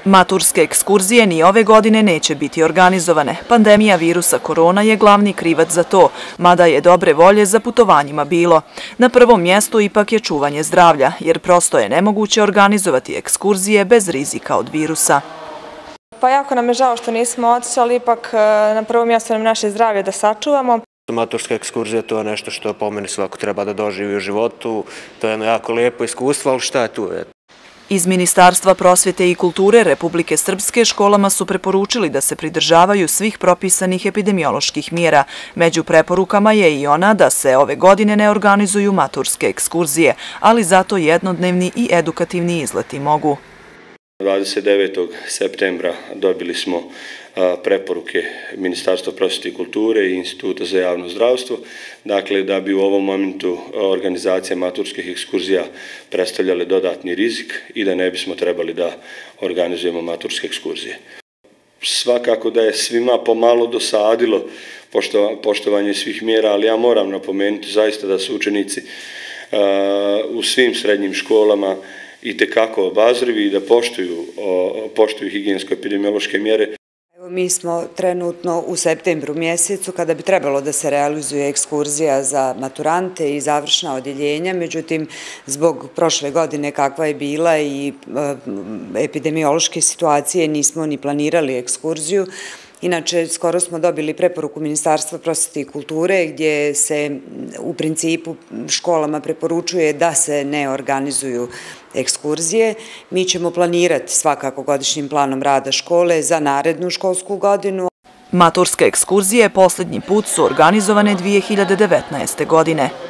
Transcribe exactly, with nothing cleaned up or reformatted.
Maturske ekskurzije ni ove godine neće biti organizovane. Pandemija virusa korona je glavni krivac za to, mada je dobre volje za putovanjima bilo. Na prvom mjestu ipak je čuvanje zdravlja, jer prosto je nemoguće organizovati ekskurzije bez rizika od virusa. Pa jako nam je žao što nismo otišli, ali ipak na prvom mjestu nam naše zdravlje da sačuvamo. Maturska ekskurzija to je nešto što po meni svako treba da doživi u životu. To je jedno jako lijepo iskustvo, ali šta je tu? Iz Ministarstva prosvjete i kulture Republike Srpske školama su preporučili da se pridržavaju svih propisanih epidemioloških mjera. Među preporukama je i ona da se ove godine ne organizuju maturske ekskurzije, ali zato jednodnevni i edukativni izleti mogu. dvadeset devetog septembra dobili smo preporuke Ministarstva prosvjete i kulture i Instituta za javno zdravstvo, dakle da bi u ovom momentu organizacija maturskih ekskurzija predstavljale dodatni rizik i da ne bismo trebali da organizujemo maturske ekskurzije. Svakako da je svima pomalo dosadilo poštovanje svih mjera, ali ja moram napomenuti zaista da su učenici u svim srednjim školama i tekako obazrivi i da poštuju, poštuju higijensko-epidemiološke mjere. Mi smo trenutno u septembru mjesecu kada bi trebalo da se realizuje ekskurzija za maturante i završna odjeljenja, međutim zbog prošle godine kakva je bila i epidemiološke situacije nismo ni planirali ekskurziju. Inače, skoro smo dobili preporuku Ministarstva prosvjete i kulture gdje se u principu školama preporučuje da se ne organizuju ekskurzije. Mi ćemo planirati svakako godišnjim planom rada škole za narednu školsku godinu. Maturske ekskurzije posljednji put su organizovane dvije hiljade devetnaeste. godine.